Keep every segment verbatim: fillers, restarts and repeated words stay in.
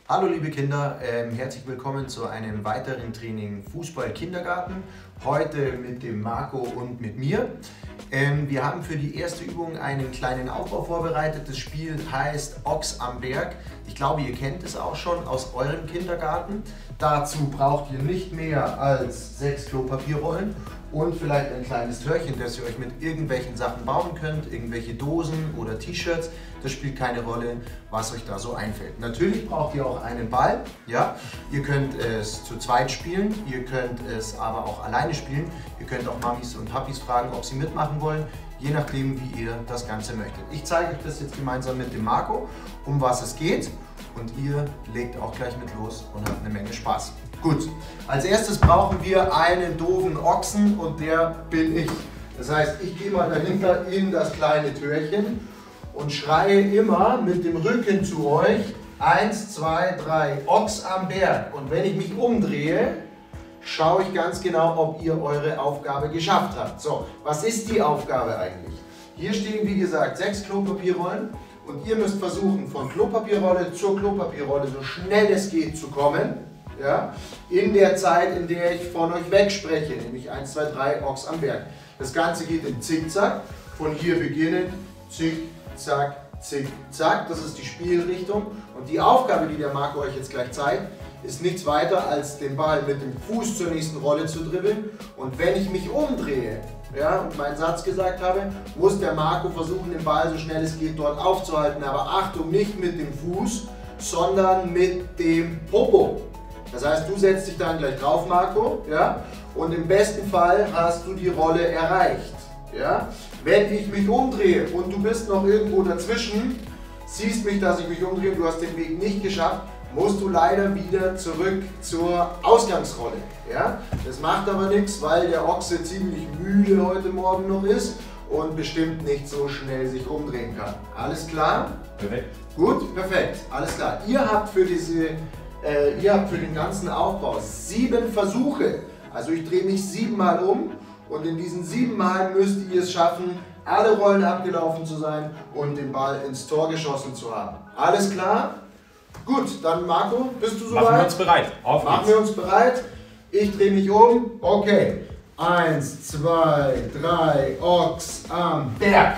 Hallo liebe Kinder, ähm, herzlich willkommen zu einem weiteren Training Fußball-Kindergarten. Heute mit dem Marco und mit mir. Ähm, wir haben für die erste Übung einen kleinen Aufbau vorbereitet. Das Spiel heißt Ochs am Berg. Ich glaube, ihr kennt es auch schon aus eurem Kindergarten. Dazu braucht ihr nicht mehr als sechs Klopapierrollen und vielleicht ein kleines Törchen, das ihr euch mit irgendwelchen Sachen bauen könnt, irgendwelche Dosen oder T-Shirts. Das spielt keine Rolle, was euch da so einfällt. Natürlich braucht ihr auch einen Ball. Ja? Ihr könnt es zu zweit spielen, ihr könnt es aber auch alleine spielen. Ihr könnt auch Mamis und Papis fragen, ob sie mitmachen wollen, je nachdem, wie ihr das Ganze möchtet. Ich zeige euch das jetzt gemeinsam mit dem Marco, um was es geht. Und ihr legt auch gleich mit los und habt eine Menge Spaß. Gut, als erstes brauchen wir einen doofen Ochsen und der bin ich. Das heißt, ich gehe mal dahinter in das kleine Türchen und schreie immer mit dem Rücken zu euch: eins, zwei, drei, Ochs am Berg. Und wenn ich mich umdrehe, schaue ich ganz genau, ob ihr eure Aufgabe geschafft habt. So, was ist die Aufgabe eigentlich? Hier stehen, wie gesagt, sechs Klopapierrollen. Und ihr müsst versuchen, von Klopapierrolle zur Klopapierrolle so schnell es geht zu kommen. Ja, in der Zeit, in der ich von euch wegspreche, nämlich eins, zwei, drei, Ochs am Berg. Das Ganze geht in Zickzack, von hier beginnend, zick, zack, zick, zack. Das ist die Spielrichtung. Und die Aufgabe, die der Marco euch jetzt gleich zeigt, ist nichts weiter, als den Ball mit dem Fuß zur nächsten Rolle zu dribbeln. Und wenn ich mich umdrehe, ja, und meinen Satz gesagt habe, muss der Marco versuchen, den Ball so schnell es geht dort aufzuhalten. Aber Achtung, nicht mit dem Fuß, sondern mit dem Popo. Das heißt, du setzt dich dann gleich drauf, Marco, ja, und im besten Fall hast du die Rolle erreicht. Ja. Wenn ich mich umdrehe und du bist noch irgendwo dazwischen, siehst mich, dass ich mich umdrehe und du hast den Weg nicht geschafft, musst du leider wieder zurück zur Ausgangsrolle. Ja. Das macht aber nichts, weil der Ochse ziemlich müde heute Morgen noch ist und bestimmt nicht so schnell sich umdrehen kann. Alles klar? Perfekt. Gut, perfekt. Alles klar. Ihr habt für diese Äh, ihr habt für den ganzen Aufbau sieben Versuche. Also ich drehe mich siebenmal um und in diesen sieben Mal müsst ihr es schaffen, alle Rollen abgelaufen zu sein und den Ball ins Tor geschossen zu haben. Alles klar? Gut, dann Marco, bist du soweit? Machen wir uns bereit. Auf Machen wir uns bereit. Ich drehe mich um. Okay. Eins, zwei, drei, Ochs am Berg.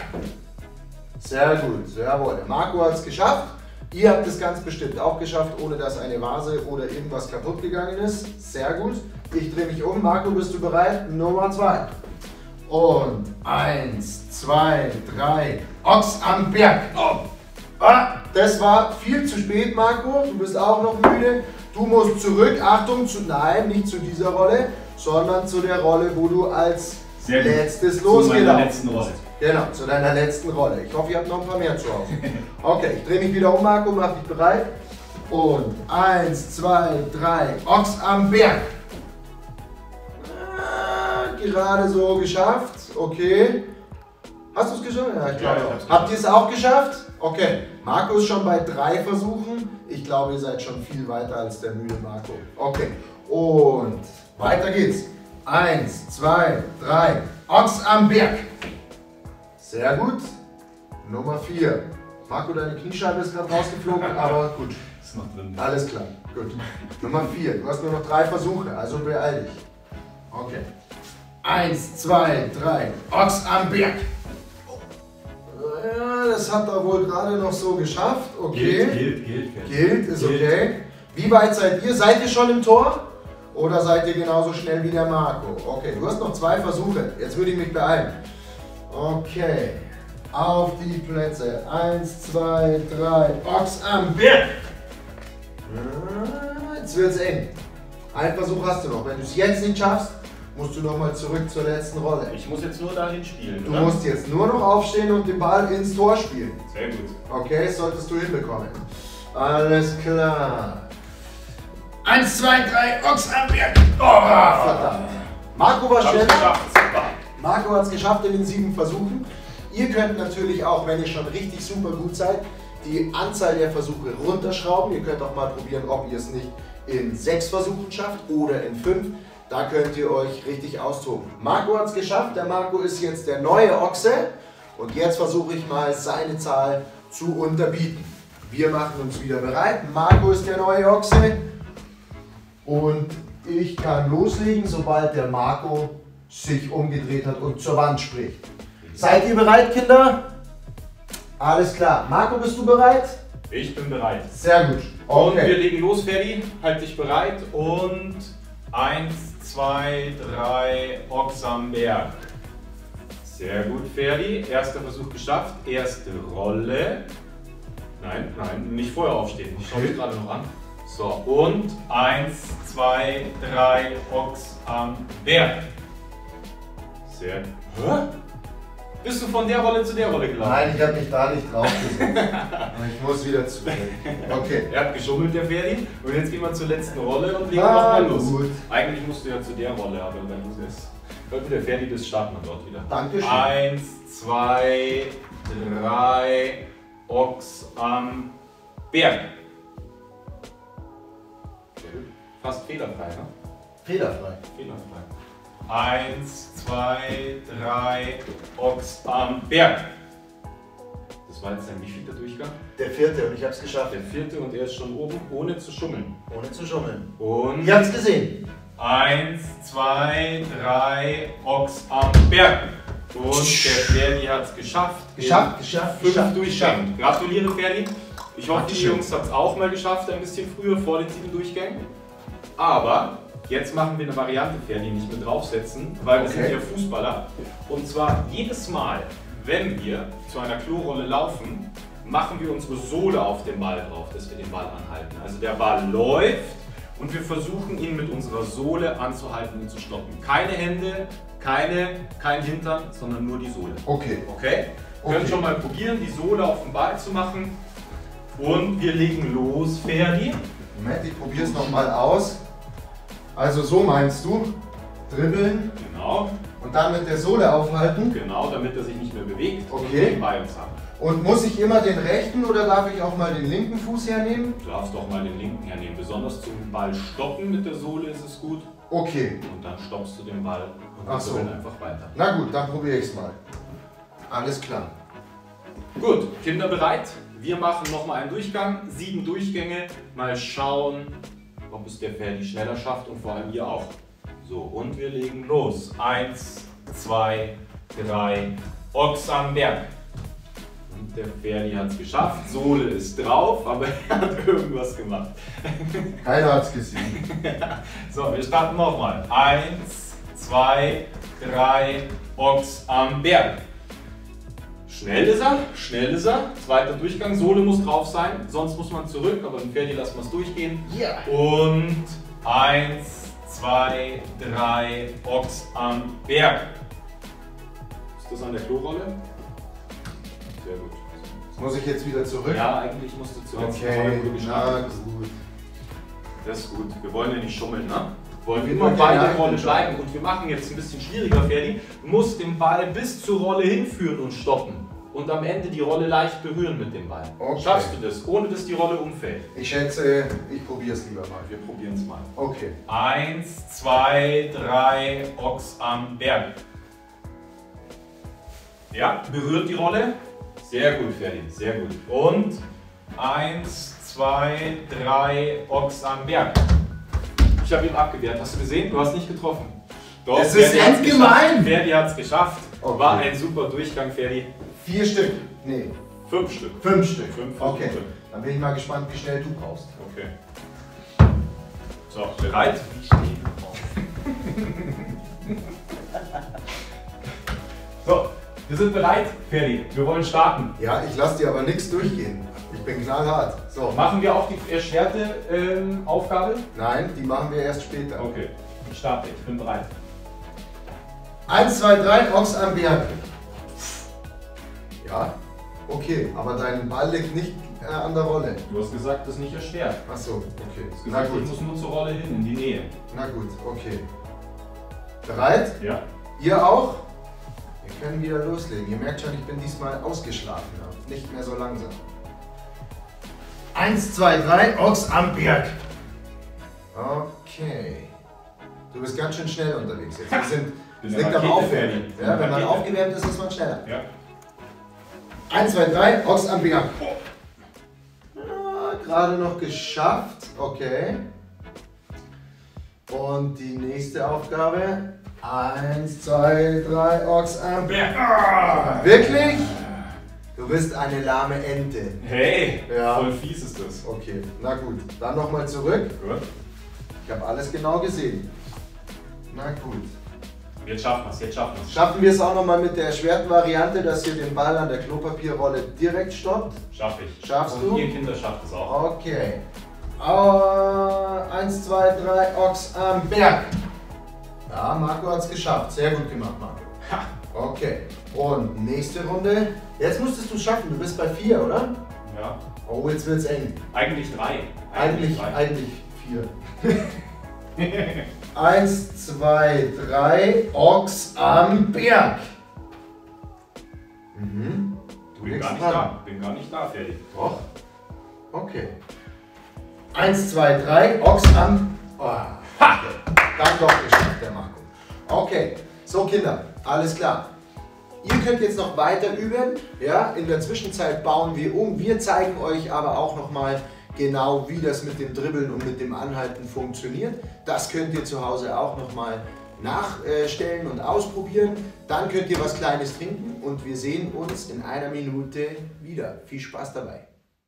Sehr gut, jawohl. Der Marco hat es geschafft. Ihr habt es ganz bestimmt auch geschafft, ohne dass eine Vase oder irgendwas kaputt gegangen ist. Sehr gut. Ich drehe mich um. Marco, bist du bereit? Nummer zwei. Und eins, zwei, drei. Ochs am Berg. Oh. Ah, das war viel zu spät, Marco. Du bist auch noch müde. Du musst zurück. Achtung, zu, nein, nicht zu dieser Rolle, sondern zu der Rolle, wo du als Sehr gut. letztes losgelaufen bist. Rolle. Genau, zu deiner letzten Rolle. Ich hoffe, ihr habt noch ein paar mehr zu Hause. Okay, ich drehe mich wieder um, Marco, mach dich bereit. Und eins, zwei, drei, Ochs am Berg. Ah, gerade so geschafft. Okay. Hast du es geschafft? Ja, ich glaube. Ja, ich Habt ihr es auch geschafft? Okay. Marco ist schon bei drei Versuchen. Ich glaube, ihr seid schon viel weiter als der müde Marco. Okay. Und weiter geht's. Eins, zwei, drei, Ochs am Berg. Sehr gut. Nummer vier. Marco, deine Kniescheibe ist gerade rausgeflogen, aber gut. Ist noch drin. Alles klar. Gut. Nummer vier. Du hast nur noch drei Versuche, also beeil dich. Okay. Eins, zwei, drei. Ochs am Berg. Ja, das hat er wohl gerade noch so geschafft. Okay. Gilt, gilt, gilt. Gilt, ist Gilt. okay. Wie weit seid ihr? Seid ihr schon im Tor? Oder seid ihr genauso schnell wie der Marco? Okay, du hast noch zwei Versuche. Jetzt würde ich mich beeilen. Okay, auf die Plätze. Eins, zwei, drei, Ochs am Berg. Jetzt wird's eng. Einen Versuch hast du noch. Wenn du es jetzt nicht schaffst, musst du nochmal zurück zur letzten Rolle. Ich muss jetzt nur dahin spielen, Du oder? musst jetzt nur noch aufstehen und den Ball ins Tor spielen. Sehr gut. Okay, das solltest du hinbekommen. Alles klar. Eins, zwei, drei, Ochs am Berg. Oh, verdammt. Marco war Hab's schneller. geschafft. Super. Marco hat es geschafft in den sieben Versuchen. Ihr könnt natürlich auch, wenn ihr schon richtig super gut seid, die Anzahl der Versuche runterschrauben. Ihr könnt auch mal probieren, ob ihr es nicht in sechs Versuchen schafft oder in fünf. Da könnt ihr euch richtig austoben. Marco hat es geschafft. Der Marco ist jetzt der neue Ochse. Und jetzt versuche ich mal, seine Zahl zu unterbieten. Wir machen uns wieder bereit. Marco ist der neue Ochse. Und ich kann loslegen, sobald der Marco sich umgedreht hat und zur Wand spricht. Seid ihr bereit, Kinder? Alles klar. Marco, bist du bereit? Ich bin bereit. Sehr gut. Okay. Und Okay. wir legen los, Ferdi. Halt dich bereit. Und eins, zwei, drei, Ochs am Berg. Sehr gut, Ferdi. Erster Versuch geschafft. Erste Rolle. Nein, nein, nicht vorher aufstehen. Ich schaue mich gerade noch an. So, und eins, zwei, drei, Ochs am Berg. Sehr gut. Hä? Bist du von der Rolle zu der Rolle gelaufen? Nein, ich habe mich da nicht drauf gesetzt. Ich muss wieder zurück. Okay. Er hat geschummelt, der Ferdi. Und jetzt gehen wir zur letzten Rolle und legen Ah, nochmal los. gut. Eigentlich musst du ja zu der Rolle, aber dann muss es. Sollte der Ferdi das starten wir dort wieder. Dankeschön. Eins, zwei, drei, Ochs am Berg. Sehr gut. Fast fehlerfrei, ne? Fehlerfrei. Fehlerfrei. Eins, zwei, drei, Ochs am Berg. Das war jetzt ein wievierter Durchgang? Der vierte und ich habe es geschafft. Der vierte und er ist schon oben, ohne zu schummeln. Ohne zu schummeln. Und Ihr habt es gesehen. eins, zwei, drei, Ochs am Berg. Und der Ferdi hat es geschafft. Geschafft, In geschafft, Fünf geschafft, Durchgängen. Gratuliere, Ferdi. Ich hoffe, die Dankeschön. Jungs haben es auch mal geschafft, ein bisschen früher vor den sieben Durchgängen. Aber jetzt machen wir eine Variante, Ferdi, nicht mit draufsetzen, weil wir Okay. sind ja Fußballer. Und zwar jedes Mal, wenn wir zu einer Klorolle laufen, machen wir unsere Sohle auf den Ball drauf, dass wir den Ball anhalten. Also der Ball läuft und wir versuchen ihn mit unserer Sohle anzuhalten und zu stoppen. Keine Hände, keine, kein Hintern, sondern nur die Sohle. Okay. Okay? Wir können Okay. schon mal probieren, die Sohle auf den Ball zu machen. Und wir legen los, Ferdi. Moment, ich probiere es nochmal aus. Also so meinst du? Dribbeln Genau, und dann mit der Sohle aufhalten. genau, damit er sich nicht mehr bewegt und Okay. wir ihn bei uns haben. Und muss ich immer den rechten oder darf ich auch mal den linken Fuß hernehmen? Du darfst auch mal den linken hernehmen. Besonders zum Ball stoppen mit der Sohle ist es gut. Okay. Und dann stoppst du den Ball und Ach wir so. dribbeln einfach weiter. Na gut, dann probiere ich es mal. Alles klar. Gut, Kinder bereit? Wir machen nochmal einen Durchgang, sieben Durchgänge. Mal schauen, ob es der Ferdi schneller schafft und vor allem ihr auch. So, und wir legen los. Eins, zwei, drei, Ochs am Berg. Und der Ferdi hat es geschafft. Sohle ist drauf, aber er hat irgendwas gemacht. Keiner hat es gesehen. So, wir starten nochmal. Eins, zwei, drei, Ochs am Berg. Schnell ist er, schnell ist er. Zweiter Durchgang, Sohle muss drauf sein, sonst muss man zurück, aber im Ferdi lassen wir es durchgehen. Ja. Und eins, zwei, drei, Ochs am Berg. Ist das an der Klorolle? Sehr gut. Muss ich jetzt wieder zurück? Ja, eigentlich musst du zuletzt Rolle, wo Okay, du na gestartet bist. gut. Das ist gut. Wir wollen ja nicht schummeln, ne? Wir wollen Wir immer wollen bei ja der Rolle nicht bleiben. Und wir machen jetzt ein bisschen schwieriger, Ferdi. Du musst den Ball bis zur Rolle hinführen und stoppen. Und am Ende die Rolle leicht berühren mit dem Ball. Okay. Schaffst du das, ohne dass die Rolle umfällt? Ich schätze, ich probiere es lieber mal. Wir probieren es mal. Okay. Eins, zwei, drei, Ochs am Berg. Ja, berührt die Rolle. Sehr gut, Ferdi, sehr gut. Und eins, zwei, drei, Ochs am Berg. Ich habe ihn abgewehrt. Hast du gesehen? Du hast nicht getroffen. Doch, Das ist Ferdi hat's echt gemein. geschafft. Ferdi hat es geschafft. Okay. War ein super Durchgang, Ferdi. Vier Stück. Nee, Fünf Stück. fünf Stück. Fünf Okay. Versuche. Dann bin ich mal gespannt, wie schnell du brauchst. Okay. So, bereit? So, wir sind bereit, Ferdi. Wir wollen starten. Ja, ich lasse dir aber nichts durchgehen. Ich bin knallhart. So. Machen wir auch die erschwerte ähm, Aufgabe? Nein, die machen wir erst später. Okay, ich starte. Ich bin bereit. Eins, zwei, drei, Ochs am Berg. Ja, okay, aber dein Ball liegt nicht äh, an der Rolle. Du hast gesagt, das ist nicht erschwert. Achso, okay. Du hast Na gesagt, gut, ich muss nur zur Rolle hin, in die Nähe. na gut, okay. Bereit? Ja. Ihr auch? Wir können wieder loslegen. Ihr merkt schon, ich bin diesmal ausgeschlafen. Nicht mehr so langsam. Eins, zwei, drei, Ochs am Berg. Okay. Du bist ganz schön schnell unterwegs jetzt. Wir sind, Bin es eine liegt am Rakete, Aufwärmen. Ferdi. Ja, wenn man Rakete. aufgewärmt ist, ist man schneller. Ja. Eins, zwei, drei, Ochs am Berg. gerade noch geschafft. Okay. Und die nächste Aufgabe. Eins, zwei, drei, Ochs am Berg. Ah, wirklich? Du bist eine lahme Ente. Hey, ja. Voll fies ist das. Okay, na gut. Dann nochmal zurück. Gut. Ich habe alles genau gesehen. Na gut. Jetzt schaffen wir es, jetzt schaffen wir es. Schaffen wir es auch nochmal mit der erschwerten Variante, dass ihr den Ball an der Klopapierrolle direkt stoppt? Schaff ich. Schaffst Und du? ihr Kinder schafft es auch. Okay. Uh, eins, zwei, drei, Ochs am Berg. Ja, Marco hat es geschafft. Sehr gut gemacht, Marco. Ha. Okay. Und nächste Runde. Jetzt musstest du es schaffen. Du bist bei vier, oder? Ja. Oh, jetzt wird's eng. Eigentlich drei. Eigentlich, drei. eigentlich vier. Eins, zwei, drei, Ochs am Berg. Mhm. Du Bin legst gar nicht dran. da. Bin gar nicht da, fertig. Doch. Okay. Eins, zwei, drei, Ochs am... Oh. Ha! Dann doch geschafft, der Marco. Okay, so Kinder, alles klar. Ihr könnt jetzt noch weiter üben. Ja? In der Zwischenzeit bauen wir um. Wir zeigen euch aber auch nochmal genau, wie das mit dem Dribbeln und mit dem Anhalten funktioniert. Das könnt ihr zu Hause auch nochmal nachstellen und ausprobieren. Dann könnt ihr was Kleines trinken und wir sehen uns in einer Minute wieder. Viel Spaß dabei.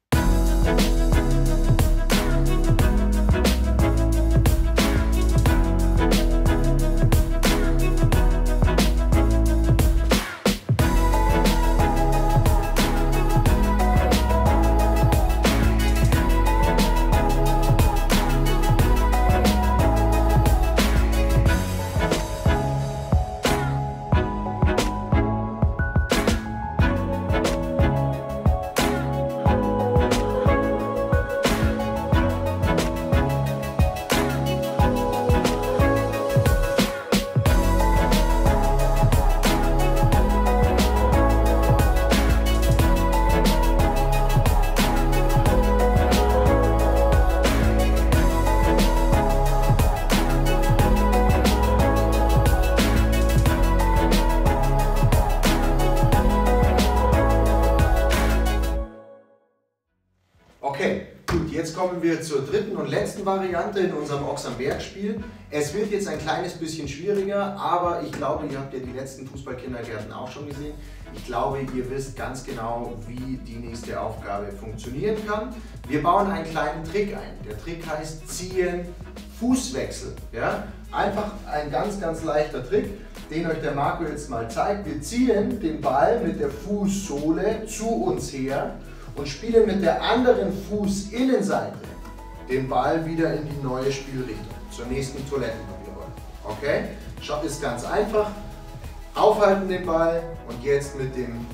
Okay, gut, jetzt kommen wir zur dritten und letzten Variante in unserem Ochs am Berg Spiel. Es wird jetzt ein kleines bisschen schwieriger, aber ich glaube, ihr habt ja die letzten Fußballkindergärten auch schon gesehen. Ich glaube, ihr wisst ganz genau, wie die nächste Aufgabe funktionieren kann. Wir bauen einen kleinen Trick ein. Der Trick heißt Ziehen, Fußwechsel. Ja? Einfach ein ganz, ganz leichter Trick, den euch der Marco jetzt mal zeigt. Wir ziehen den Ball mit der Fußsohle zu uns her und spielen mit der anderen Fußinnenseite den Ball wieder in die neue Spielrichtung, zur nächsten Toilettenpapierrolle. Okay? Schau, ist ganz einfach. Aufhalten den Ball und jetzt mit dem...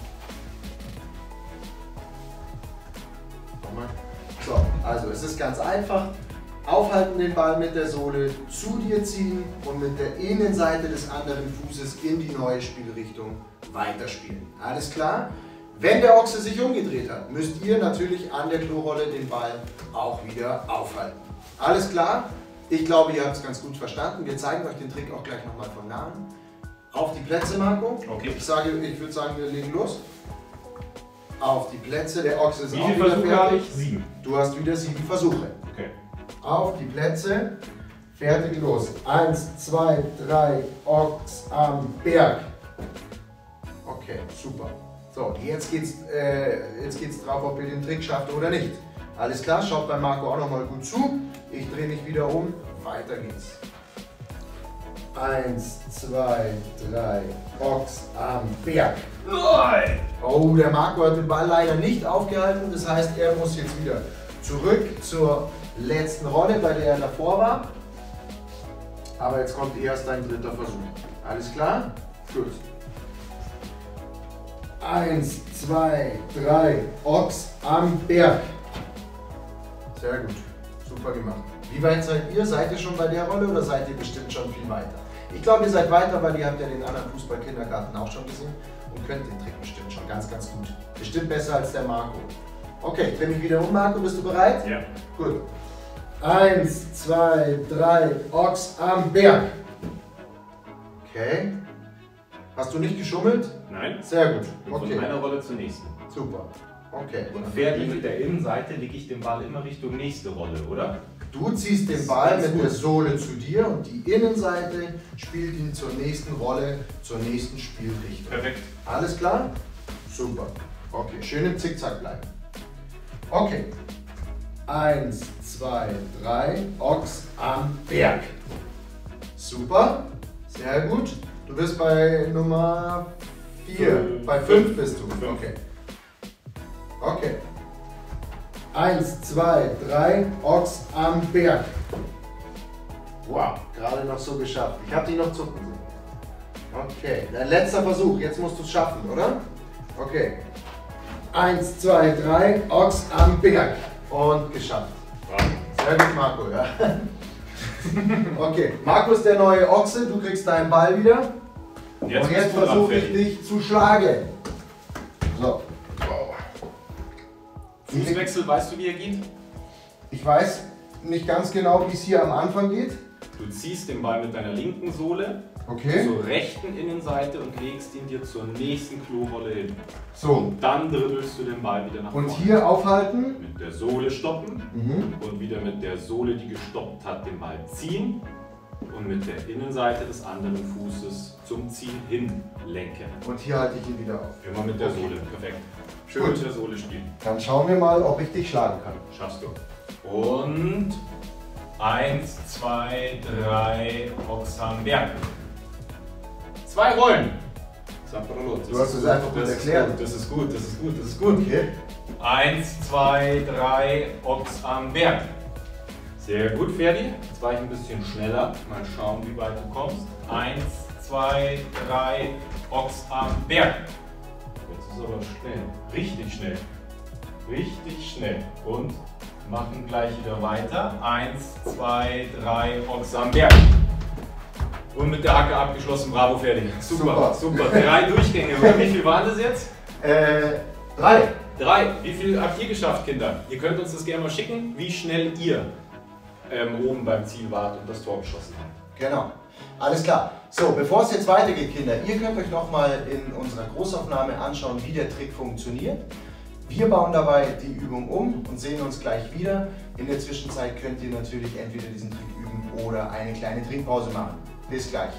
Nochmal. So, also es ist ganz einfach. Aufhalten den Ball mit der Sohle, zu dir ziehen und mit der Innenseite des anderen Fußes in die neue Spielrichtung weiterspielen. Alles klar? Wenn der Ochse sich umgedreht hat, müsst ihr natürlich an der Klorolle den Ball auch wieder aufhalten. Alles klar? Ich glaube, ihr habt es ganz gut verstanden. Wir zeigen euch den Trick auch gleich nochmal von nahem. Auf die Plätze, Marco. Okay. Ich, sage, ich würde sagen, wir legen los. Auf die Plätze. Der Ochse ist Wie auch viele wieder Versuche habe fertig. ich? Sieben. Du hast wieder sieben Versuche. Okay. Auf die Plätze. Fertig, los. Eins, zwei, drei, Ochs am Berg. Okay, super. So, jetzt geht's, äh, jetzt geht's drauf, ob ihr den Trick schafft oder nicht. Alles klar, schaut bei Marco auch nochmal gut zu. Ich drehe mich wieder um. Weiter geht's. Eins, zwei, drei, Ochs am Berg. Nein! Oh, der Marco hat den Ball leider nicht aufgehalten. Das heißt, er muss jetzt wieder zurück zur letzten Rolle, bei der er davor war. Aber jetzt kommt erst dein dritter Versuch. Alles klar? Gut. Eins, zwei, drei, Ochs am Berg. Sehr gut. Super gemacht. Wie weit seid ihr? Seid ihr schon bei der Rolle oder seid ihr bestimmt schon viel weiter? Ich glaube, ihr seid weiter, weil ihr habt ja den anderen Fußballkindergarten auch schon gesehen und könnt den Trick bestimmt schon ganz, ganz gut. Bestimmt besser als der Marco. Okay, ich drehe mich wieder um. Marco, bist du bereit? Ja. Gut. Eins, zwei, drei, Ochs am Berg. Okay. Hast du nicht geschummelt? Nein. Sehr gut. Und Okay. von einer Rolle zur nächsten. Super. Okay. Und Ferdi mit der Innenseite lege ich den Ball immer Richtung nächste Rolle, oder? Du ziehst den Ball mit der Sohle zu dir und die Innenseite spielt ihn zur nächsten Rolle, zur nächsten Spielrichtung. Perfekt. Alles klar? Super. Okay, schön im Zickzack bleiben. Okay. Eins, zwei, drei, Ochs am Berg. Super, sehr gut. Du bist bei Nummer vier, bei fünf bist du. Okay. Okay. Eins, zwei, drei, Ochs am Berg. Wow, gerade noch so geschafft. Ich habe dich noch zucken sehen. Okay, dein letzter Versuch. Jetzt musst du es schaffen, oder? Okay. Eins, zwei, drei, Ochs am Berg. Und geschafft. Sehr gut, Marco, ja. Okay, Marco ist der neue Ochse, du kriegst deinen Ball wieder. Und jetzt, jetzt versuche ich dich zu schlagen. So. Fußwechsel, weißt du, wie er geht? Ich weiß nicht ganz genau, wie es hier am Anfang geht. Du ziehst den Ball mit deiner linken Sohle okay. zur rechten Innenseite und legst ihn dir zur nächsten Klorolle hin. So. Und dann dribbelst du den Ball wieder nach vorne. Und hier aufhalten. Mit der Sohle stoppen mhm. und wieder mit der Sohle, die gestoppt hat, den Ball ziehen und mit der Innenseite des anderen Fußes zum Ziehen hin lenken. Und hier halte ich ihn wieder auf. Immer mit der Sohle, perfekt. Schön Gut. mit der Sohle spielen. Dann schauen wir mal, ob ich dich schlagen kann. Schaffst du. Und eins, zwei, drei, Ochs am Berg. Zwei Rollen. Du hast es einfach gut erklärt. Das ist gut, das ist gut, das ist gut. Okay. Eins, zwei, drei, Ochs am Berg. Sehr gut, Ferdi. Jetzt war ich ein bisschen schneller. Mal schauen, wie weit du kommst. Eins, zwei, drei, Ochs am Berg. Jetzt ist aber schnell. Richtig schnell. Richtig schnell. Und machen gleich wieder weiter. Eins, zwei, drei, Ochs am Berg. Und mit der Hacke abgeschlossen. Bravo, Ferdi. Super, super. super. Drei Durchgänge. Wie viel waren das jetzt? Äh, drei. Drei. Wie viel habt ihr geschafft, Kinder? Ihr könnt uns das gerne mal schicken, wie schnell ihr ähm, oben beim Ziel wart und das Tor geschossen habt. Genau. Alles klar. So, bevor es jetzt weitergeht, Kinder, ihr könnt euch nochmal in unserer Großaufnahme anschauen, wie der Trick funktioniert. Wir bauen dabei die Übung um und sehen uns gleich wieder. In der Zwischenzeit könnt ihr natürlich entweder diesen Trick üben oder eine kleine Trinkpause machen. Bis gleich.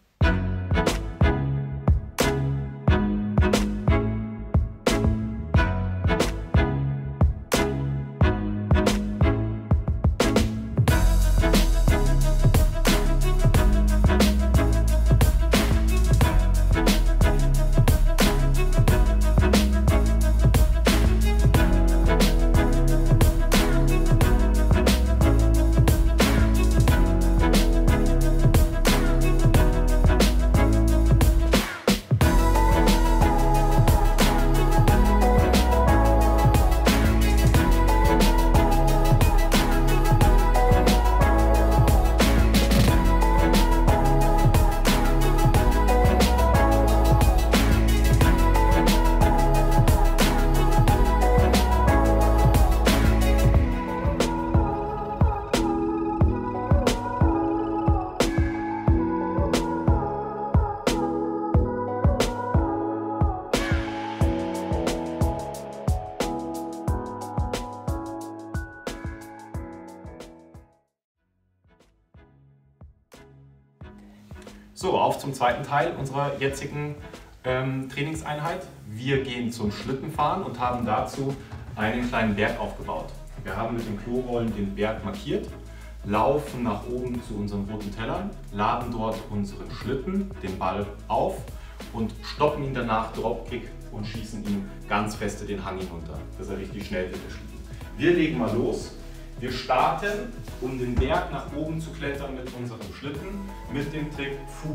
So, auf zum zweiten Teil unserer jetzigen ähm, Trainingseinheit. Wir gehen zum Schlittenfahren und haben dazu einen kleinen Berg aufgebaut. Wir haben mit den Klorollen den Berg markiert, laufen nach oben zu unseren roten Tellern, laden dort unseren Schlitten, den Ball auf und stoppen ihn danach Dropkick und schießen ihn ganz feste den Hang hinunter, dass er richtig schnell wird, der Schlitten. Wir legen mal los. Wir starten, um den Berg nach oben zu klettern mit unserem Schlitten, mit dem Trick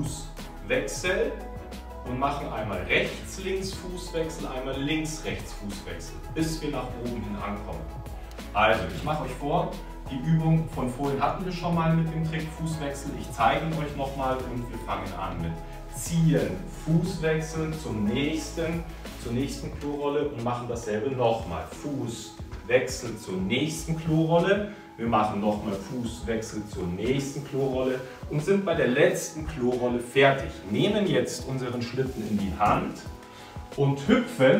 Fußwechsel und machen einmal Rechts-Links-Fußwechsel, einmal Links-Rechts-Fußwechsel, bis wir nach oben hin ankommen. Also, ich mache euch vor, die Übung von vorhin hatten wir schon mal mit dem Trick Fußwechsel. Ich zeige ihn euch nochmal und wir fangen an mit Ziehen, Fußwechsel zum nächsten, zur nächsten Klorolle und machen dasselbe nochmal. Fußwechsel zur nächsten Klorolle. Wir machen nochmal Fußwechsel zur nächsten Klorolle und sind bei der letzten Klorolle fertig. Nehmen jetzt unseren Schlitten in die Hand und hüpfen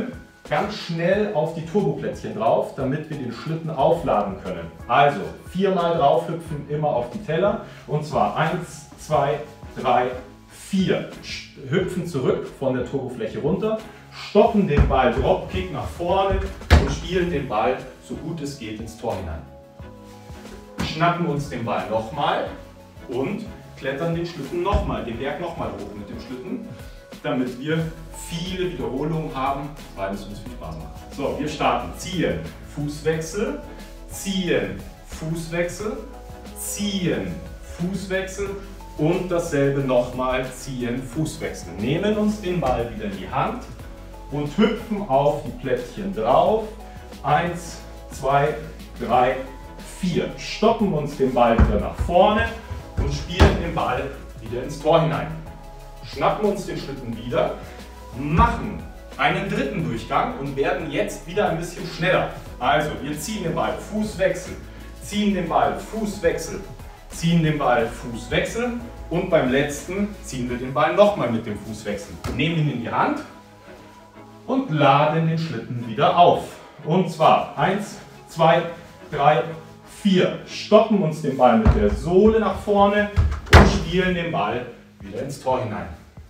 ganz schnell auf die Turboplättchen drauf, damit wir den Schlitten aufladen können. Also viermal drauf hüpfen, immer auf die Teller. Und zwar eins, zwei, drei, vier. Hüpfen zurück von der Turbofläche runter, stoppen den Ball, Dropkick nach vorne und spielen den Ball so gut es geht ins Tor hinein. Schnappen uns den Ball nochmal und klettern den Schlitten nochmal, den Berg nochmal hoch mit dem Schlitten, damit wir viele Wiederholungen haben, weil es uns viel Spaß macht. So, wir starten. Ziehen, Fußwechsel, ziehen, Fußwechsel, ziehen, Fußwechsel und dasselbe nochmal, ziehen, Fußwechsel. Nehmen uns den Ball wieder in die Hand und hüpfen auf die Plättchen drauf. Eins, zwei, drei, vier. Stoppen uns den Ball wieder nach vorne und spielen den Ball wieder ins Tor hinein. Schnappen uns den Schlitten wieder, machen einen dritten Durchgang und werden jetzt wieder ein bisschen schneller. Also wir ziehen den Ball, Fußwechsel, ziehen den Ball, Fußwechsel, ziehen den Ball, Fußwechsel und beim letzten ziehen wir den Ball nochmal mit dem Fußwechsel. Nehmen ihn in die Hand und laden den Schlitten wieder auf. Und zwar eins, zwei, drei, vier. Stoppen uns den Ball mit der Sohle nach vorne und spielen den Ball wieder ins Tor hinein.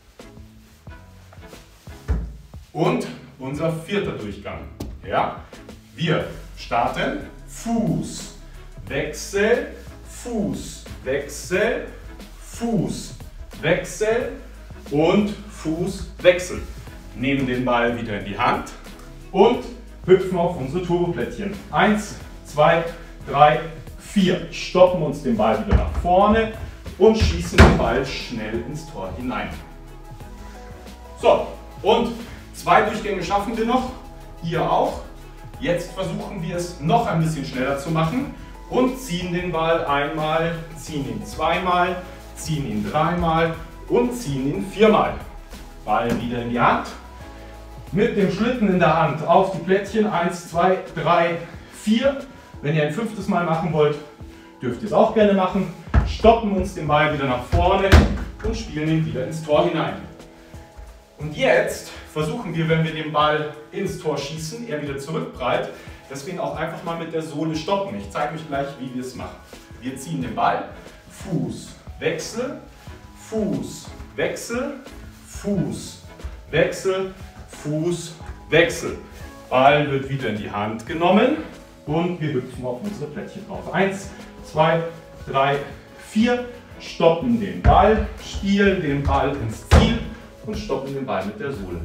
Und unser vierter Durchgang. Ja? Wir starten Fuß, Wechsel, Fuß, Wechsel, Fuß, Wechsel und Fuß, Wechsel. Nehmen den Ball wieder in die Hand und hüpfen auf unsere Turboplättchen. Eins, zwei, drei, vier. Stoppen uns den Ball wieder nach vorne und schießen den Ball schnell ins Tor hinein. So, und zwei Durchgänge schaffen wir noch, ihr auch. Jetzt versuchen wir es noch ein bisschen schneller zu machen und ziehen den Ball einmal, ziehen ihn zweimal, ziehen ihn dreimal und ziehen ihn viermal. Ball wieder in die Hand, mit dem Schlitten in der Hand auf die Plättchen. Eins, zwei, drei, vier. Wenn ihr ein fünftes Mal machen wollt, dürft ihr es auch gerne machen. Stoppen uns den Ball wieder nach vorne und spielen ihn wieder ins Tor hinein. Und jetzt versuchen wir, wenn wir den Ball ins Tor schießen, er wieder zurückprallt, dass wir ihn auch einfach mal mit der Sohle stoppen. Ich zeige euch gleich, wie wir es machen. Wir ziehen den Ball, Fuß, Wechsel, Fuß, Wechsel, Fuß, Wechsel, Fuß, Wechsel. Ball wird wieder in die Hand genommen und wir hüpfen auf unsere Plättchen drauf. Eins, zwei, drei, vier. Stoppen den Ball, spielen den Ball ins Ziel und stoppen den Ball mit der Sohle.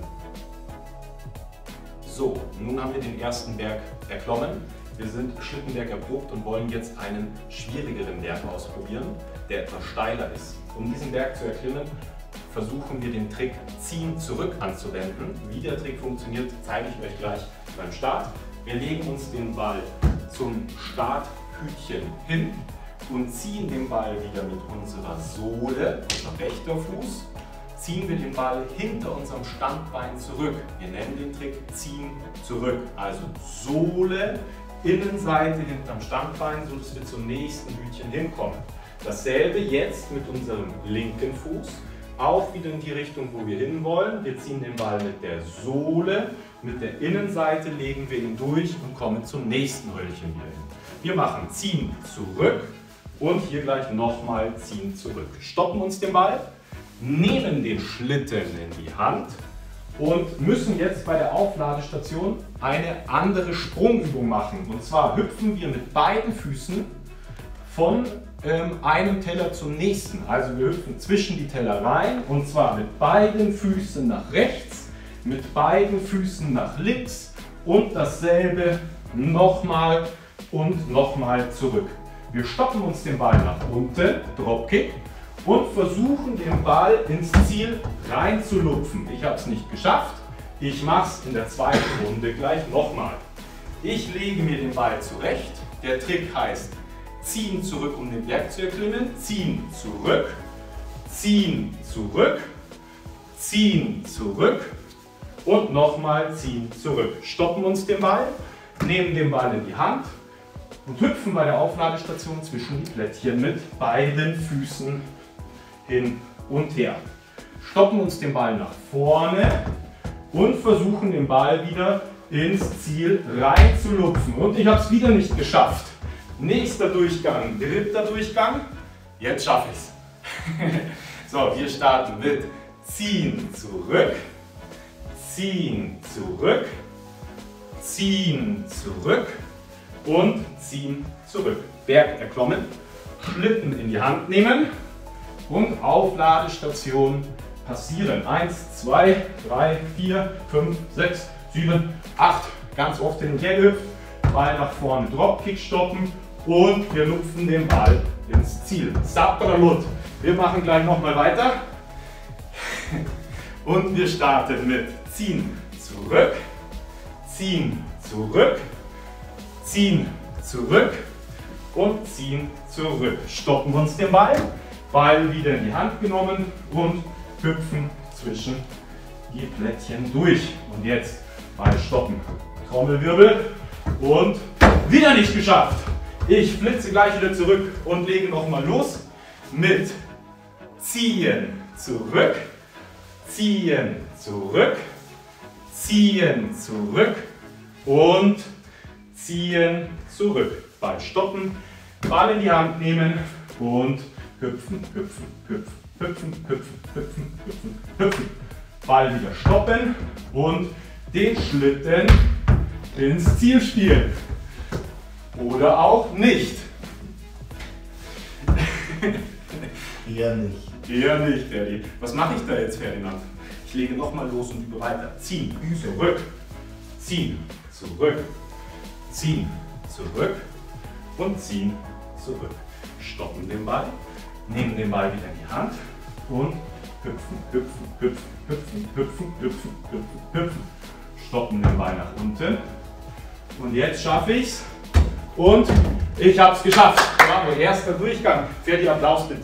So, nun haben wir den ersten Berg erklommen. Wir sind Schlittenberg erprobt und wollen jetzt einen schwierigeren Berg ausprobieren, der etwas steiler ist. Um diesen Berg zu erklimmen, versuchen wir den Trick Ziehen zurück anzuwenden. Wie der Trick funktioniert, zeige ich euch gleich beim Start. Wir legen uns den Ball zum Starthütchen hin und ziehen den Ball wieder mit unserer Sohle, unser rechter Fuß, ziehen wir den Ball hinter unserem Standbein zurück. Wir nennen den Trick Ziehen zurück. Also Sohle, Innenseite hinterm Standbein, sodass wir zum nächsten Hütchen hinkommen. Dasselbe jetzt mit unserem linken Fuß. Auch wieder in die Richtung, wo wir hinwollen. Wir ziehen den Ball mit der Sohle, mit der Innenseite legen wir ihn durch und kommen zum nächsten Röllchen wieder hin. Wir machen Ziehen zurück und hier gleich nochmal Ziehen zurück. Stoppen uns den Ball, nehmen den Schlitten in die Hand und müssen jetzt bei der Aufladestation eine andere Sprungübung machen. Und zwar hüpfen wir mit beiden Füßen von ähm, einem Teller zum nächsten. Also wir hüpfen zwischen die Teller rein und zwar mit beiden Füßen nach rechts, mit beiden Füßen nach links und dasselbe nochmal und nochmal zurück. Wir stoppen uns den Ball nach unten, Dropkick, und versuchen den Ball ins Ziel rein zu lupfen. Ich habe es nicht geschafft. Ich mache es in der zweiten Runde gleich nochmal. Ich lege mir den Ball zurecht. Der Trick heißt Ziehen zurück, um den Berg zu erklimmen. Ziehen zurück, ziehen zurück, ziehen zurück und nochmal ziehen zurück. Stoppen uns den Ball, nehmen den Ball in die Hand und hüpfen bei der Aufladestation zwischen die Plättchen mit beiden Füßen hin und her. Stoppen uns den Ball nach vorne und versuchen den Ball wieder ins Ziel rein zu lupfen. Und ich habe es wieder nicht geschafft. Nächster Durchgang, dritter Durchgang. Jetzt schaffe ich es. So, wir starten mit ziehen, zurück, ziehen, zurück, ziehen, zurück und ziehen, zurück. Berg erklommen, Schlitten in die Hand nehmen und Aufladestation passieren. eins, zwei, drei, vier, fünf, sechs, sieben, acht. Ganz oft hin und her gehüpft, Ball nach vorne, Dropkick stoppen und wir lupfen den Ball ins Ziel. Sapralut. Wir machen gleich nochmal weiter. Und wir starten mit ziehen, zurück, ziehen, zurück, ziehen, zurück und ziehen, zurück. Stoppen wir uns den Ball, Ball wieder in die Hand genommen und hüpfen zwischen die Plättchen durch. Und jetzt Ball stoppen, Trommelwirbel und wieder nicht geschafft. Ich flitze gleich wieder zurück und lege nochmal los mit ziehen, zurück, ziehen, zurück, ziehen, zurück und ziehen, zurück. Ball stoppen, Ball in die Hand nehmen und hüpfen, hüpfen, hüpfen, hüpfen, hüpfen, hüpfen, hüpfen, hüpfen. Ball wieder stoppen und den Schlitten ins Ziel spielen. Oder auch nicht. Eher nicht. Eher nicht, Ferdi. Was mache ich da jetzt, Ferdinand? Ich lege nochmal los und übe weiter. Ziehen, zurück, ziehen, zurück, ziehen, zurück und ziehen, zurück. Stoppen den Ball, nehmen den Ball wieder in die Hand und hüpfen, hüpfen, hüpfen, hüpfen, hüpfen, hüpfen, hüpfen, hüpfen. Stoppen den Ball nach unten. Und jetzt schaffe ich es. Und ich habe es geschafft. Bravo, erster Durchgang. Ferdi, Applaus bitte.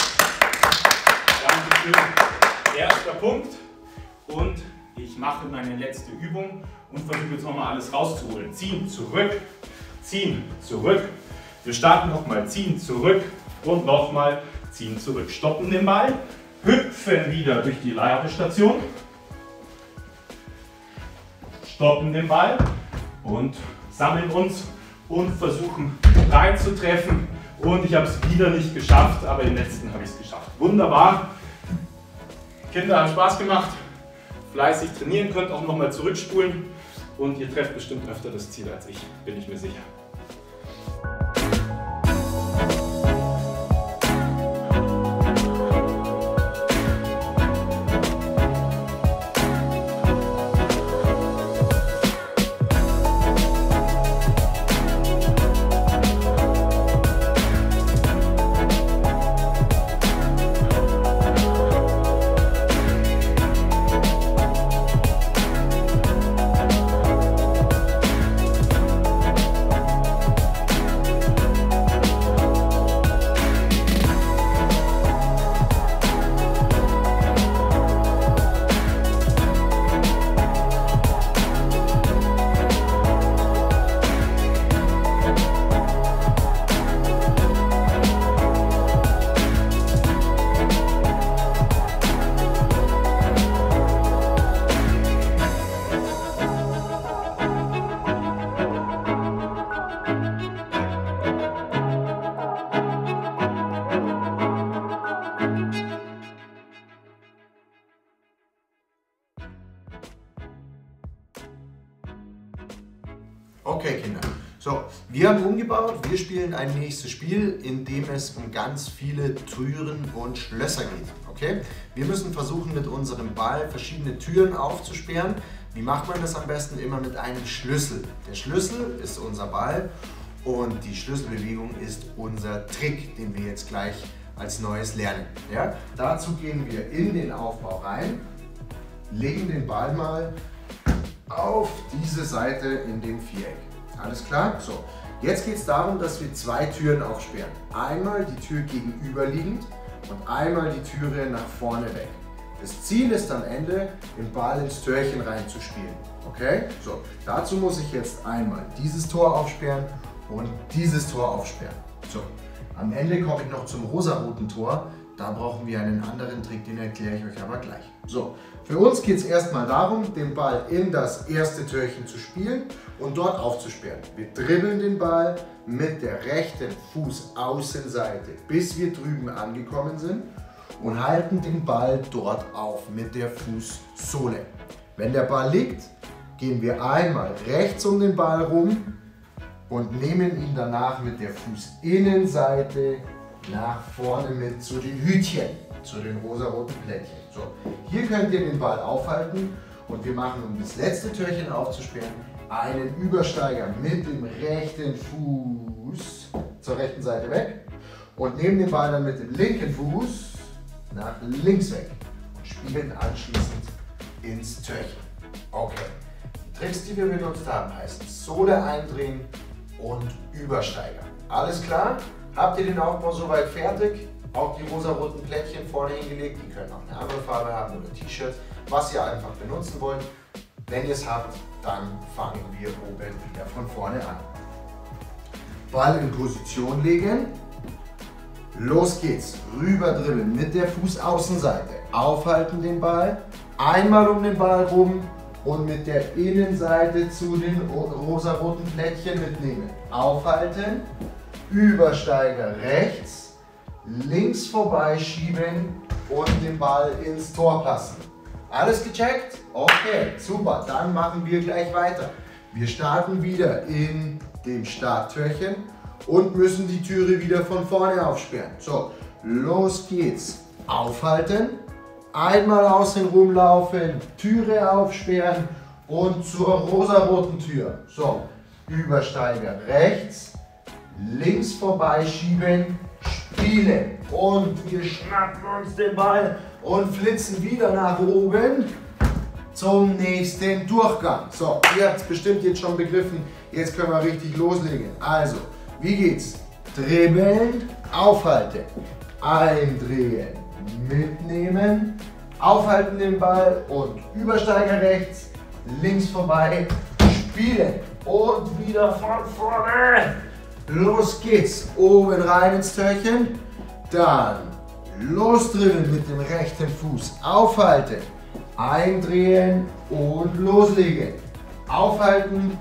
Dankeschön. Erster Punkt. Und ich mache meine letzte Übung und versuche jetzt nochmal alles rauszuholen. Ziehen, zurück, ziehen, zurück. Wir starten nochmal, ziehen, zurück und nochmal ziehen, zurück. Stoppen den Ball, hüpfen wieder durch die Ladestation. Stoppen den Ball und sammeln uns und versuchen reinzutreffen. Und ich habe es wieder nicht geschafft, aber im letzten habe ich es geschafft. Wunderbar. Kinder, haben Spaß gemacht. Fleißig trainieren, könnt auch nochmal zurückspulen. Und ihr trefft bestimmt öfter das Ziel als ich, bin ich mir sicher. Okay, Kinder. So, wir haben umgebaut. Wir spielen ein nächstes Spiel, in dem es um ganz viele Türen und Schlösser geht. Okay? Wir müssen versuchen, mit unserem Ball verschiedene Türen aufzusperren. Wie macht man das am besten? Immer mit einem Schlüssel. Der Schlüssel ist unser Ball und die Schlüsselbewegung ist unser Trick, den wir jetzt gleich als Neues lernen. Ja? Dazu gehen wir in den Aufbau rein, legen den Ball mal auf diese Seite in dem Viereck. Alles klar? So, jetzt geht es darum, dass wir zwei Türen aufsperren. Einmal die Tür gegenüberliegend und einmal die Türe nach vorne weg. Das Ziel ist am Ende, den Ball ins Türchen reinzuspielen. Okay? So, dazu muss ich jetzt einmal dieses Tor aufsperren und dieses Tor aufsperren. So, am Ende komme ich noch zum rosaroten Tor. Da brauchen wir einen anderen Trick, den erkläre ich euch aber gleich. So, für uns geht es erstmal darum, den Ball in das erste Türchen zu spielen und dort aufzusperren. Wir dribbeln den Ball mit der rechten Fußaußenseite, bis wir drüben angekommen sind und halten den Ball dort auf mit der Fußsohle. Wenn der Ball liegt, gehen wir einmal rechts um den Ball rum und nehmen ihn danach mit der Fußinnenseite nach vorne mit zu den Hütchen, zu den rosaroten Plättchen. So, hier könnt ihr den Ball aufhalten und wir machen, um das letzte Türchen aufzusperren, einen Übersteiger mit dem rechten Fuß zur rechten Seite weg und nehmen den Ball dann mit dem linken Fuß nach links weg und spielen anschließend ins Türchen. Okay, die Tricks, die wir benutzt haben, heißen Sohle eindrehen und Übersteiger. Alles klar? Habt ihr den Aufbau soweit fertig? Auch die rosaroten Plättchen vorne hingelegt, die können auch eine andere Farbe haben oder T-Shirt, was ihr einfach benutzen wollt. Wenn ihr es habt, dann fangen wir oben wieder von vorne an. Ball in Position legen. Los geht's. Rüber dribbeln mit der Fußaußenseite. Aufhalten den Ball. Einmal um den Ball rum und mit der Innenseite zu den rosaroten Plättchen mitnehmen. Aufhalten. Übersteiger rechts. Links vorbeischieben und den Ball ins Tor passen. Alles gecheckt? Okay, super. Dann machen wir gleich weiter. Wir starten wieder in dem Starttürchen und müssen die Türe wieder von vorne aufsperren. So, los geht's. Aufhalten, einmal außen rumlaufen, Türe aufsperren und zur rosaroten Tür. So, Übersteiger rechts, links vorbeischieben, spielen und wir schnappen uns den Ball und flitzen wieder nach oben zum nächsten Durchgang. So, ihr habt es bestimmt jetzt schon begriffen, jetzt können wir richtig loslegen. Also, wie geht's? Dribbeln, aufhalten, eindrehen, mitnehmen, aufhalten den Ball und Übersteiger rechts, links vorbei, spielen und wieder von vorne. Los geht's, oben rein ins Türchen, dann losdribbeln mit dem rechten Fuß, aufhalten, eindrehen und loslegen, aufhalten,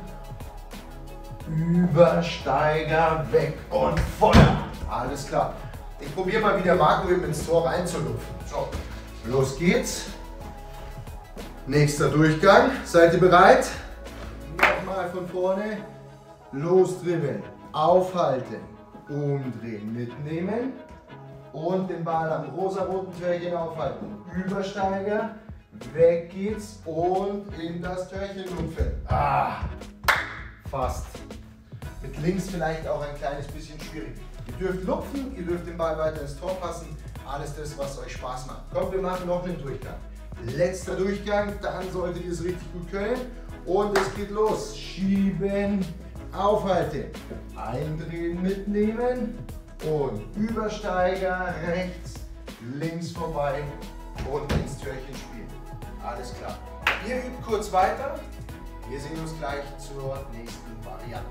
Übersteiger weg und Feuer. Alles klar. Ich probiere mal wieder Marco eben ins Tor reinzulupfen. So, los geht's. Nächster Durchgang. Seid ihr bereit? Nochmal von vorne. Losdribbeln, aufhalten, umdrehen, mitnehmen und den Ball am rosaroten Türchen aufhalten. Übersteiger, weg geht's und in das Türchen lupfen. Ah, fast. Mit links vielleicht auch ein kleines bisschen schwierig. Ihr dürft lupfen, ihr dürft den Ball weiter ins Tor passen. Alles das, was euch Spaß macht. Kommt, wir machen noch einen Durchgang. Letzter Durchgang, dann solltet ihr es richtig gut können. Und es geht los. Schieben, aufhalten, eindrehen, mitnehmen und Übersteiger rechts, links vorbei und ins Türchen spielen. Alles klar. Ihr übt kurz weiter. Wir sehen uns gleich zur nächsten Variante.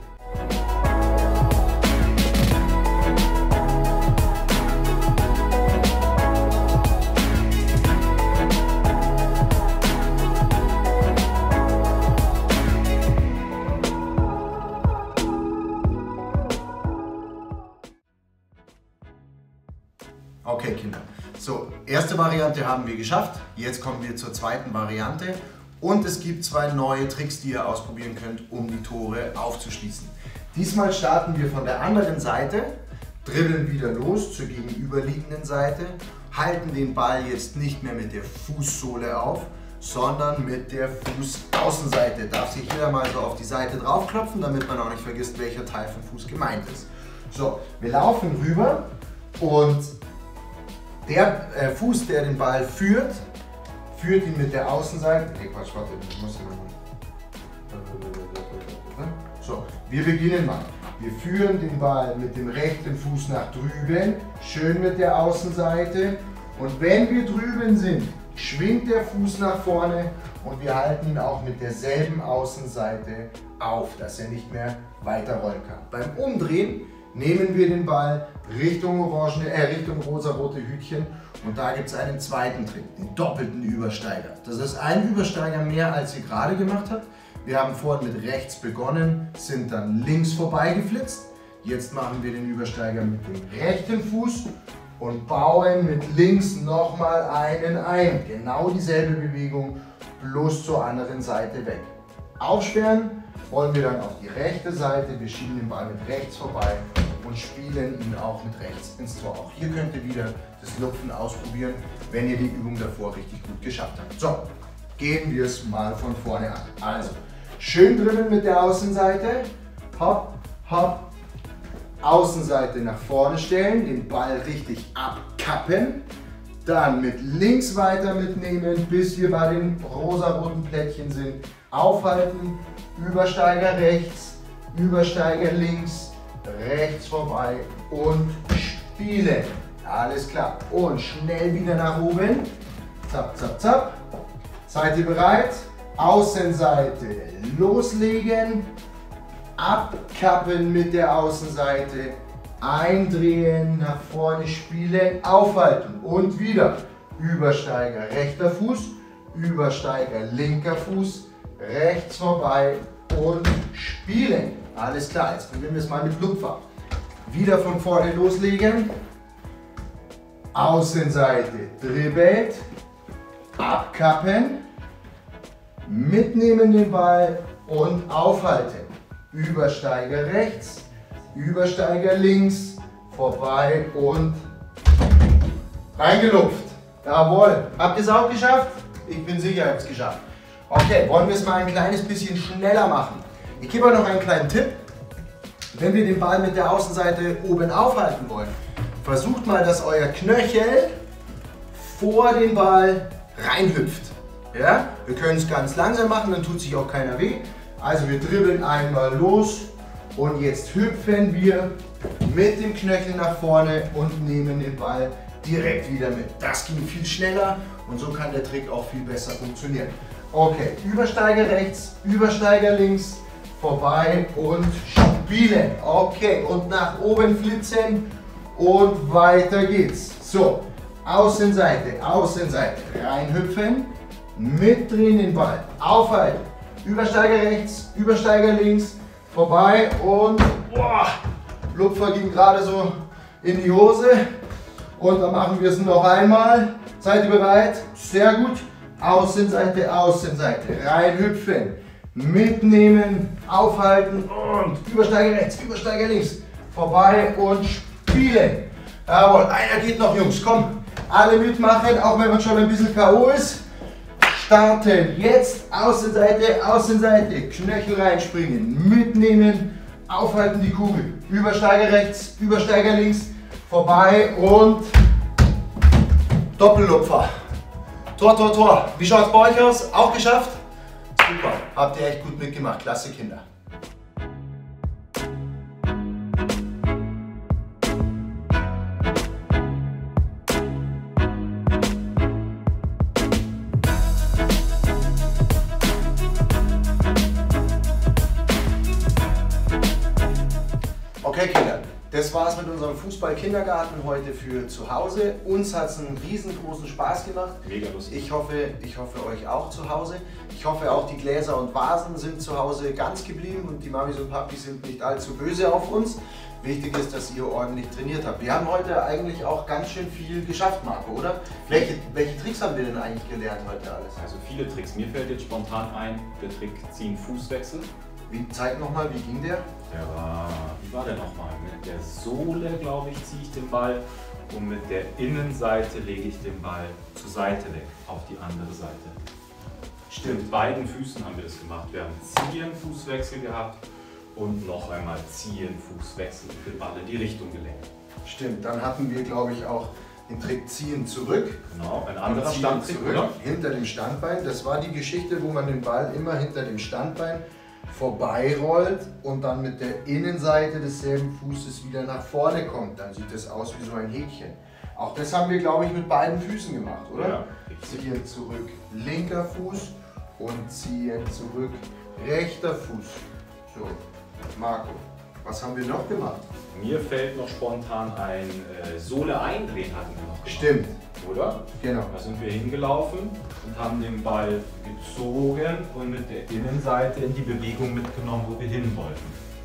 Okay, Kinder. So, erste Variante haben wir geschafft. Jetzt kommen wir zur zweiten Variante. Und es gibt zwei neue Tricks, die ihr ausprobieren könnt, um die Tore aufzuschließen. Diesmal starten wir von der anderen Seite, dribbeln wieder los zur gegenüberliegenden Seite, halten den Ball jetzt nicht mehr mit der Fußsohle auf, sondern mit der Fußaußenseite. Darf sich jeder mal so auf die Seite draufklopfen, damit man auch nicht vergisst, welcher Teil vom Fuß gemeint ist. So, wir laufen rüber und der äh, Fuß, der den Ball führt, führt ihn mit der Außenseite. Nee, Quatsch, warte, ich muss ihn mal. So, wir beginnen mal. Wir führen den Ball mit dem rechten Fuß nach drüben, schön mit der Außenseite. Und wenn wir drüben sind, schwingt der Fuß nach vorne und wir halten ihn auch mit derselben Außenseite auf, dass er nicht mehr weiterrollen kann. Beim Umdrehen nehmen wir den Ball Richtung orangene, äh, Richtung rosa-rote Hütchen und da gibt es einen zweiten Trick, den doppelten Übersteiger. Das ist ein Übersteiger mehr, als ihr gerade gemacht habt. Wir haben vorhin mit rechts begonnen, sind dann links vorbei geflitzt. Jetzt machen wir den Übersteiger mit dem rechten Fuß und bauen mit links nochmal einen ein. Genau dieselbe Bewegung, bloß zur anderen Seite weg. Aufsperren wollen wir dann auf die rechte Seite, wir schieben den Ball mit rechts vorbei und spielen ihn auch mit rechts ins Tor. Auch hier könnt ihr wieder das Lupfen ausprobieren, wenn ihr die Übung davor richtig gut geschafft habt. So, gehen wir es mal von vorne an. Also, schön dribbeln mit der Außenseite, hopp, hopp, Außenseite nach vorne stellen, den Ball richtig abkappen, dann mit links weiter mitnehmen, bis wir bei den rosa-roten Plättchen sind, aufhalten, Übersteiger rechts, Übersteiger links, rechts vorbei und spielen. Alles klar. Und schnell wieder nach oben. Zap, zap, zap. Seid ihr bereit? Außenseite loslegen, abkappen mit der Außenseite, eindrehen, nach vorne spielen, aufhalten und wieder Übersteiger rechter Fuß, Übersteiger linker Fuß, rechts vorbei und spielen. Alles klar, jetzt probieren wir es mal mit Lupfer. Wieder von vorne loslegen, Außenseite dribbelt, abkappen, mitnehmen den Ball und aufhalten. Übersteiger rechts, Übersteiger links, vorbei und reingelupft. Jawohl. Habt ihr es auch geschafft? Ich bin sicher, ihr habt es geschafft. Okay, wollen wir es mal ein kleines bisschen schneller machen. Ich gebe euch noch einen kleinen Tipp. Wenn wir den Ball mit der Außenseite oben aufhalten wollen, versucht mal, dass euer Knöchel vor den Ball reinhüpft. Ja? Wir können es ganz langsam machen, dann tut sich auch keiner weh. Also wir dribbeln einmal los und jetzt hüpfen wir mit dem Knöchel nach vorne und nehmen den Ball direkt wieder mit. Das ging viel schneller und so kann der Trick auch viel besser funktionieren. Okay, Übersteiger rechts, Übersteiger links, vorbei und spielen. Okay, und nach oben flitzen und weiter geht's. So, Außenseite, Außenseite, reinhüpfen, mitdrehen den Ball, aufhalten, Übersteiger rechts, Übersteiger links, vorbei und boah, Lupfer ging gerade so in die Hose. Und dann machen wir es noch einmal. Seid ihr bereit? Sehr gut. Außenseite, Außenseite, reinhüpfen, mitnehmen, aufhalten und Übersteiger rechts, Übersteiger links, vorbei und spielen. Jawohl, einer geht noch, Jungs, komm, alle mitmachen, auch wenn man schon ein bisschen K O ist. Starten, jetzt Außenseite, Außenseite, Knöchel reinspringen, mitnehmen, aufhalten die Kugel, Übersteiger rechts, Übersteiger links, vorbei und Doppellupfer. Tor, Tor, Tor. Wie schaut es bei euch aus? Auch geschafft? Super, habt ihr echt gut mitgemacht. Klasse, Kinder. Okay, Kinder. Das war's mit unserem Fußball-Kindergarten heute für zu Hause. Uns hat es einen riesengroßen Spaß gemacht. Mega lustig. Ich hoffe, ich hoffe euch auch zu Hause. Ich hoffe auch die Gläser und Vasen sind zu Hause ganz geblieben und die Mamis und Papis sind nicht allzu böse auf uns. Wichtig ist, dass ihr ordentlich trainiert habt. Wir haben heute eigentlich auch ganz schön viel geschafft, Marco, oder? Welche, welche Tricks haben wir denn eigentlich gelernt heute alles? Also viele Tricks. Mir fällt jetzt spontan ein, der Trick ziehen Fußwechsel. Wie, zeig nochmal, wie ging der? Der war, wie war der nochmal? Mit der Sohle, glaube ich, ziehe ich den Ball und mit der Innenseite lege ich den Ball zur Seite weg, auf die andere Seite. Stimmt. Mit beiden Füßen haben wir das gemacht. Wir haben Ziehen, Fußwechsel gehabt und noch einmal Ziehen, Fußwechsel und den Ball in die Richtung gelenkt. Stimmt, dann hatten wir, glaube ich, auch den Trick Ziehen zurück. Genau, ein anderer Ziehen Standtrick, zurück, oder? hinter dem Standbein. Das war die Geschichte, wo man den Ball immer hinter dem Standbein vorbeirollt und dann mit der Innenseite desselben Fußes wieder nach vorne kommt. Dann sieht das aus wie so ein Häkchen. Auch das haben wir, glaube ich, mit beiden Füßen gemacht, oder? Ja, richtig. Ziehen zurück, linker Fuß und ziehen zurück, rechter Fuß. So, Marco, Was haben wir noch gemacht? Mir fällt noch spontan ein äh, Sohle eindrehen hatten wir noch gemacht. Stimmt. Oder? Genau. Da sind wir hingelaufen und haben den Ball gezogen und mit der Innenseite in die Bewegung mitgenommen, wo wir hin wollten.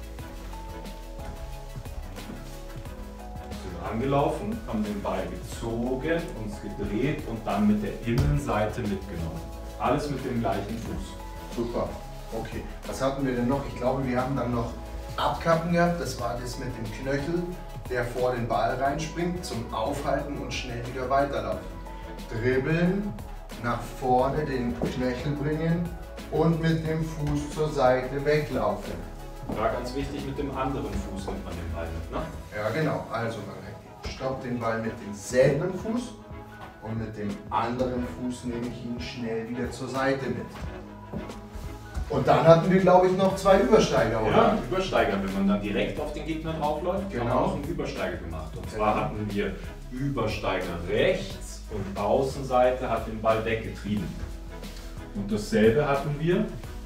Wir sind angelaufen, haben den Ball gezogen, uns gedreht und dann mit der Innenseite mitgenommen. Alles mit dem gleichen Fuß. Super. Okay. Was hatten wir denn noch? Ich glaube, wir haben dann noch Abkappen gehabt. Das war das mit dem Knöchel, der vor den Ball reinspringt, zum Aufhalten und schnell wieder weiterlaufen. Dribbeln, nach vorne den Knöchel bringen und mit dem Fuß zur Seite weglaufen. Da ganz wichtig, mit dem anderen Fuß nimmt man den Ball mit, ne? Ja, genau. Also man stoppt den Ball mit demselben Fuß und mit dem anderen Fuß nehme ich ihn schnell wieder zur Seite mit. Und dann hatten wir, glaube ich, noch zwei Übersteiger, oder? Ja, Übersteiger, wenn man dann direkt auf den Gegner draufläuft, genau. haben wir noch einen Übersteiger gemacht. Und genau. zwar hatten wir Übersteiger rechts und Außenseite hat den Ball weggetrieben. Und dasselbe hatten wir,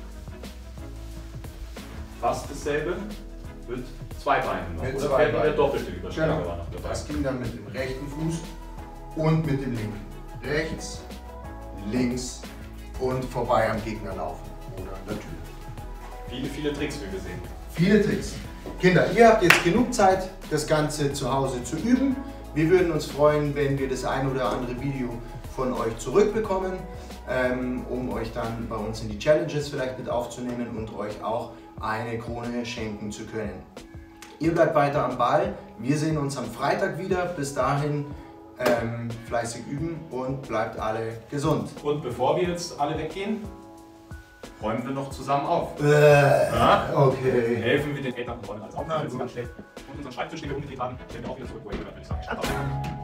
fast dasselbe, mit zwei Beinen noch. Mit Oder zwei fällt mir der Beinen. doppelte Übersteiger Genau. war noch dabei. Das ging dann mit dem rechten Fuß und mit dem linken. Rechts, links und vorbei am Gegner laufen. Oder an der Tür. Viele, viele Tricks, wie wir sehen. Viele Tricks. Kinder, ihr habt jetzt genug Zeit, das Ganze zu Hause zu üben. Wir würden uns freuen, wenn wir das ein oder andere Video von euch zurückbekommen, ähm, um euch dann bei uns in die Challenges vielleicht mit aufzunehmen und euch auch eine Krone schenken zu können. Ihr bleibt weiter am Ball. Wir sehen uns am Freitag wieder. Bis dahin ähm, fleißig üben und bleibt alle gesund. Und bevor wir jetzt alle weggehen, räumen wir noch zusammen auf. Äh, Ja? okay. Helfen wir den Eltern und räumen alles auf. Das ist ganz schlecht. Und unseren Schreibtisch, den wir umgedreht haben, stellen wir auch wieder zurück, wo er gehört, würde ich sagen.